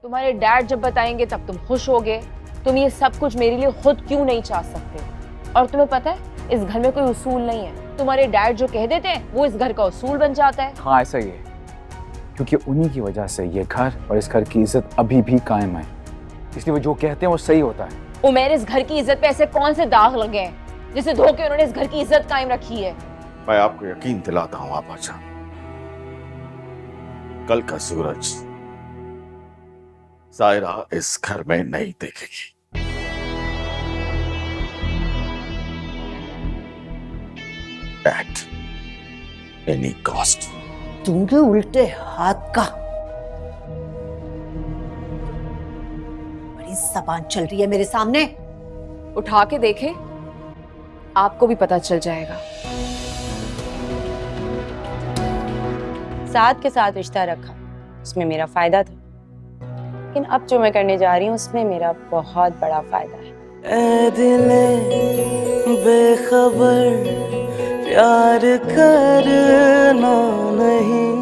तुम्हारे डैड जब बताएंगे तब तुम खुश होगे। तुम ये सब कुछ मेरे लिए खुद क्यों नहीं चाह सकते? और तुम्हें पता है इस घर में कोई उसूल नहीं है। तुम्हारे डैड जो कह देते हैं वो इस घर का उसूल बन जाता है। हाँ ऐसा ही है, क्योंकि उन्हीं की वजह से ये घर और इस घर की इज्जत अभी भी कायम है, इसलिए वो जो कहते हैं वो सही होता है। उमेर, इस घर की इज्जत पे ऐसे कौन से दाग लगे हैं जिसे धो के उन्होंने इस घर की इज्जत कायम रखी है? मैं आपको यकीन दिलाता हूं आपा जान, कल का सूरज सायरा इस घर में नहीं देखेगी। At any cost. दूंगे उल्टे हाथ का। बड़ी जबान चल रही है मेरे सामने। उठा के देखे, आपको भी पता चल जाएगा। साथ के साथ रिश्ता रखा, उसमें मेरा फायदा था, लेकिन अब जो मैं करने जा रही हूँ उसमें मेरा बहुत बड़ा फायदा है। ऐ दिले बेखबर प्यार करना नहीं